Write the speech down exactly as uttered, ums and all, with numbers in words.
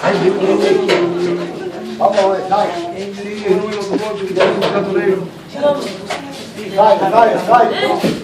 Vamos a ver, cae. Sí, el número de tu coche, que ya es un gato negro. Cae, cae, cae.